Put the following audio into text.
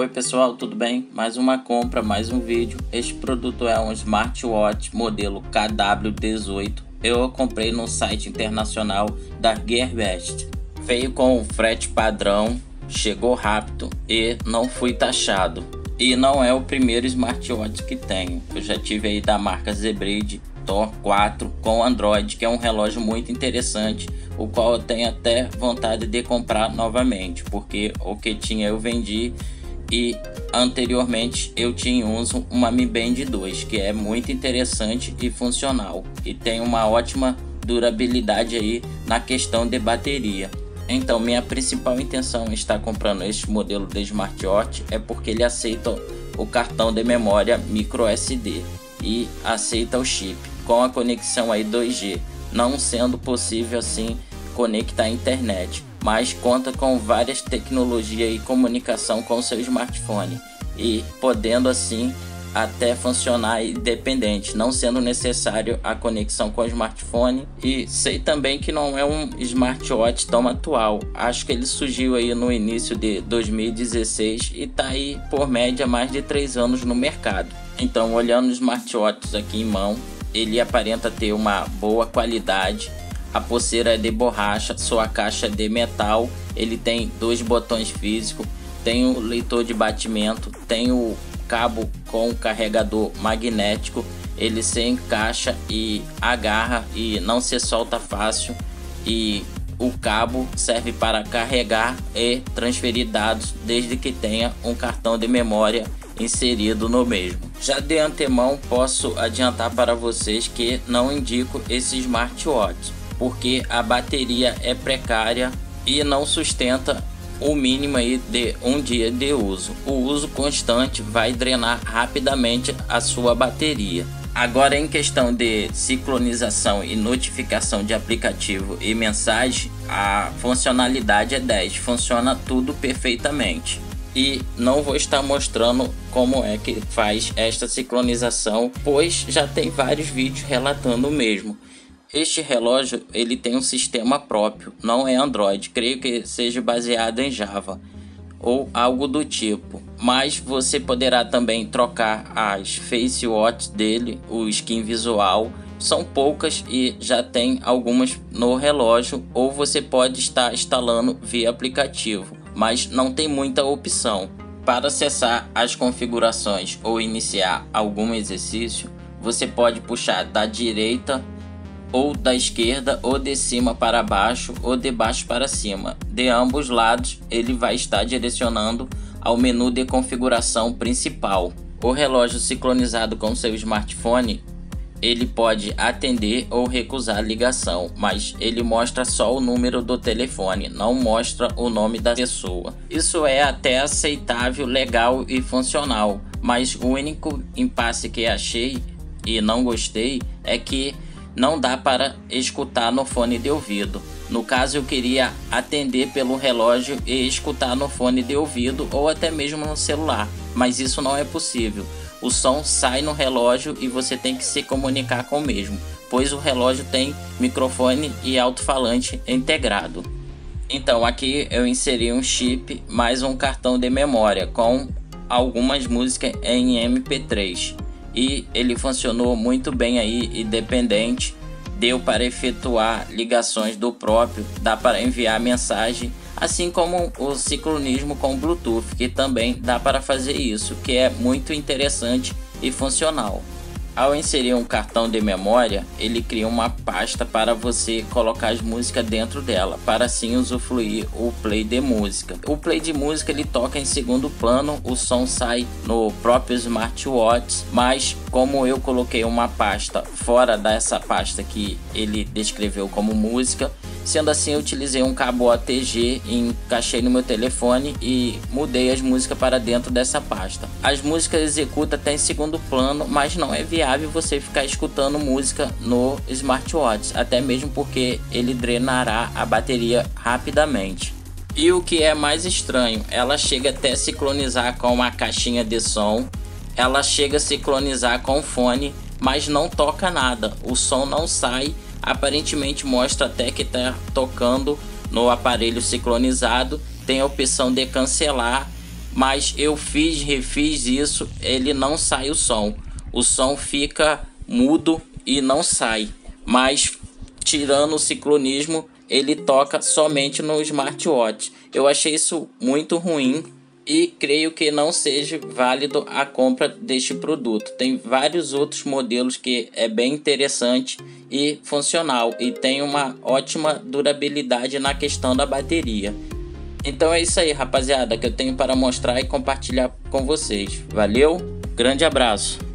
Oi pessoal, tudo bem? Mais uma compra, mais um vídeo. Este produto é um smartwatch modelo KW18. Eu comprei no site internacional da Gearbest. Veio com frete padrão, chegou rápido e não fui taxado. E não é o primeiro smartwatch que tenho. Eu já tive aí da marca Zebride Thor 4 com Android, que é um relógio muito interessante, o qual eu tenho até vontade de comprar novamente, porque o que tinha eu vendi. E anteriormente eu tinha uso uma Mi Band 2, que é muito interessante e funcional e tem uma ótima durabilidade aí na questão de bateria. Então minha principal intenção em estar comprando este modelo de smartwatch é porque ele aceita o cartão de memória micro SD e aceita o chip com a conexão aí 2G, não sendo possível assim conectar a internet, mas conta com várias tecnologias e comunicação com seu smartphone e podendo assim até funcionar independente, não sendo necessário a conexão com o smartphone. E sei também que não é um smartwatch tão atual, acho que ele surgiu aí no início de 2016 e tá aí por média mais de 3 anos no mercado. Então, olhando os smartwatches aqui em mão, ele aparenta ter uma boa qualidade. A pulseira é de borracha, sua caixa é de metal, ele tem 2 botões físicos, tem o leitor de batimento, tem o cabo com carregador magnético, ele se encaixa e agarra e não se solta fácil, e o cabo serve para carregar e transferir dados desde que tenha um cartão de memória inserido no mesmo. Já de antemão posso adiantar para vocês que não indico esse smartwatch, porque a bateria é precária e não sustenta o mínimo aí de um dia de uso. O uso constante vai drenar rapidamente a sua bateria. Agora, em questão de sincronização e notificação de aplicativo e mensagem, a funcionalidade é 10, funciona tudo perfeitamente. E não vou estar mostrando como é que faz esta sincronização, pois já tem vários vídeos relatando o mesmo. Este relógio ele tem um sistema próprio, não é Android, creio que seja baseado em Java ou algo do tipo, mas você poderá também trocar as face watch dele, o skin visual, são poucas e já tem algumas no relógio, ou você pode estar instalando via aplicativo, mas não tem muita opção. Para acessar as configurações ou iniciar algum exercício, você pode puxar da direita ou da esquerda, ou de cima para baixo, ou de baixo para cima. De ambos lados ele vai estar direcionando ao menu de configuração principal. O relógio sincronizado com seu smartphone, ele pode atender ou recusar a ligação, mas ele mostra só o número do telefone, não mostra o nome da pessoa. Isso é até aceitável, legal e funcional, mas o único impasse que achei e não gostei é que não dá para escutar no fone de ouvido. No caso, eu queria atender pelo relógio e escutar no fone de ouvido ou até mesmo no celular, mas isso não é possível. O som sai no relógio e você tem que se comunicar com o mesmo, pois o relógio tem microfone e alto-falante integrado. Então aqui eu inseri um chip mais um cartão de memória com algumas músicas em MP3. E ele funcionou muito bem aí, independente, deu para efetuar ligações do próprio, dá para enviar mensagem, assim como o sincronismo com Bluetooth, que também dá para fazer isso, que é muito interessante e funcional. Ao inserir um cartão de memória, ele cria uma pasta para você colocar as músicas dentro dela, para assim usufruir o play de música. O play de música ele toca em segundo plano, o som sai no próprio smartwatch, mas como eu coloquei uma pasta fora dessa pasta que ele descreveu como música, sendo assim eu utilizei um cabo OTG, encaixei no meu telefone e mudei as músicas para dentro dessa pasta. As músicas executam até em segundo plano, mas não é viável você ficar escutando música no smartwatch, até mesmo porque ele drenará a bateria rapidamente. E o que é mais estranho, ela chega até a sincronizar com uma caixinha de som, ela chega a sincronizar com o fone, mas não toca nada, o som não sai. Aparentemente mostra até que está tocando no aparelho sincronizado, tem a opção de cancelar, mas eu refiz isso, ele não sai o som fica mudo e não sai, mas tirando o sincronismo, ele toca somente no smartwatch. Eu achei isso muito ruim e creio que não seja válido a compra deste produto. Tem vários outros modelos que é bem interessante e funcional e tem uma ótima durabilidade na questão da bateria. Então é isso aí, rapaziada, que eu tenho para mostrar e compartilhar com vocês. Valeu, grande abraço.